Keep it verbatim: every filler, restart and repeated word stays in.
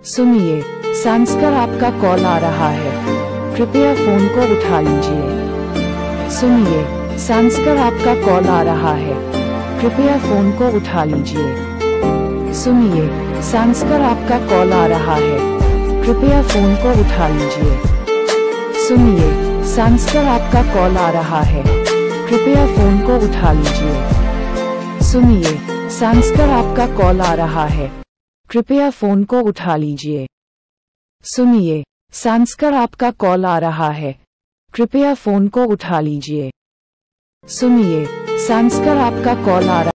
सुनिए, सांसकर आपका कॉल आ रहा है, कृपया फोन को उठा लीजिए। सुनिए, सांसकर आपका कॉल आ रहा है, कृपया फोन को उठा लीजिए। सुनिए, सांसकर आपका कॉल आ रहा है, कृपया फोन को उठा लीजिए। सुनिए, सांसकर आपका कॉल आ रहा है, कृपया फोन को उठा लीजिए। सुनिए, सांसकर आपका कॉल आ रहा है, कृपया फोन को उठा लीजिए। सुनिए, सांसकर आपका कॉल आ रहा है, कृपया फोन को उठा लीजिए। सुनिए, सांसकर आपका कॉल आ रहा